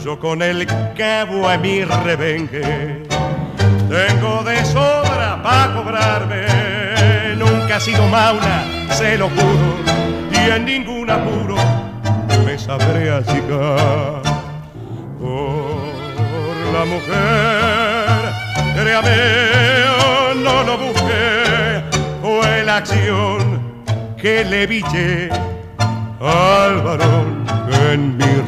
yo con el cabo a mi rebenque tengo de sobra pa' cobrarme. Nunca he sido mauna, se lo juro, y en ningún apuro me sabré achicar. Por la mujer, créame, no lo busqué, fue la acción que le villé al varón que en mi